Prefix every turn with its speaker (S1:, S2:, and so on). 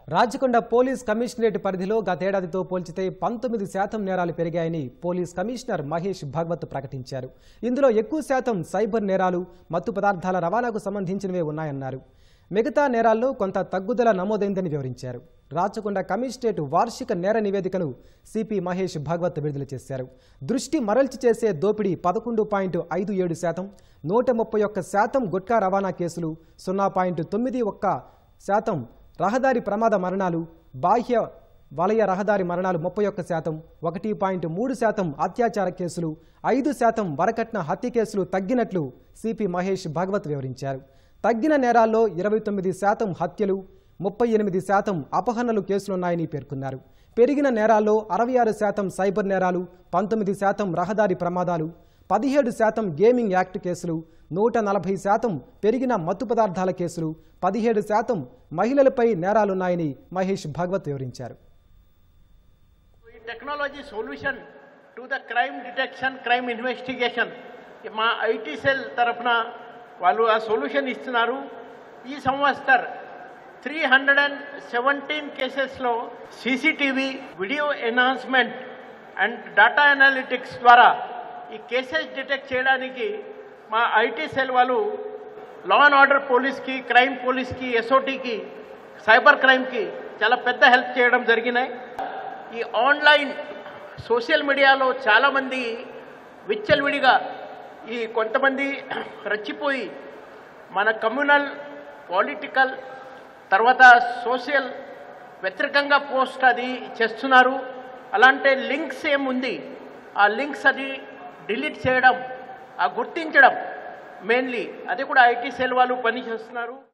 S1: Rachakonda police commissionerate పరిధిలో గతేడాదితో పోల్చితే 19% నేరాలు పెరిగాయని పోలీస్ కమిషనర్ మహేష్ భాగవత్ ప్రకటించారు. ఇందులో ఎక్కువ శాతం సైబర్ నేరాలు, మత్తు పదార్థాల రవాణాకు సంబంధించినవే ఉన్నాయన్నారు. మిగతా నేరాల్లో కొంత తగ్గుదల నమోదైందని వివరించారు. రాచకొండ కమిషనరేట్ వార్షిక నేర నివేదికను సిపి మహేష్ భాగవత్ విడుదల చేశారు. దృష్టి మరల్చి చేసే దోపిడీ 11.57%, 131% గుట్కా రవాణా కేసులు, 0.91% రహదారి ప్రమాద మరణాలు, బాహ్య వలయ రహదారి మరణాలు 31%, 1.3% అత్యాచార కేసులు, 5% వరకట్న హత్య కేసులు తగ్గినట్లు సిపి మహేష్ భాగవత్ వివరించారు. తగ్గిన నేరాల్లో 29% హత్యలు, 38% అపహరణలు కేసులున్నాయని పేర్కొన్నారు. పెరిగిన నేరాల్లో 66% సైబర్ నేరాలు, 19% రహదారి ప్రమాదాలు, 17% గేమింగ్ యాక్ట్ కేసులు, 140% పెరిగిన మత్తు పదార్థాల కేసులు, 17% మహిళలపై నేరాలున్నాయని మహేష్ భాగవత్ వివరించారు.
S2: Technology solution to the crime detection, crime investigation మా ఐటీ సెల్ తరఫున వాళ్ళు ఆ సొల్యూషన్ ఇస్తున్నారు. ఈ సంవత్సరం 317 కేసెస్లో CCTV, video enhancement and data analytics ద్వారా ఈ కేసెస్ డిటెక్ట్ చేయడానికి మా ఐటీ సెల్ వాళ్ళు లా అండ్ ఆర్డర్ పోలీస్కి, క్రైమ్ పోలీస్కి, ఎస్ఓటీకి, సైబర్ క్రైమ్కి చాలా పెద్ద హెల్ప్ చేయడం జరిగినాయి. ఈ ఆన్లైన్ సోషల్ మీడియాలో చాలామంది విచ్చలవిడిగా ఈ కొంతమంది రచ్చిపోయి మన కమ్యూనల్, పొలిటికల్, తర్వాత సోషల్ వ్యతిరేకంగా పోస్ట్ అది చేస్తున్నారు. అలాంటి లింక్స్ ఏముంది, ఆ లింక్స్ అది డిలీట్ చేయడం, ఆ గుర్తించడం మెయిన్లీ అది కూడా ఐటీ సెల్ వాళ్ళు పని చేస్తున్నారు.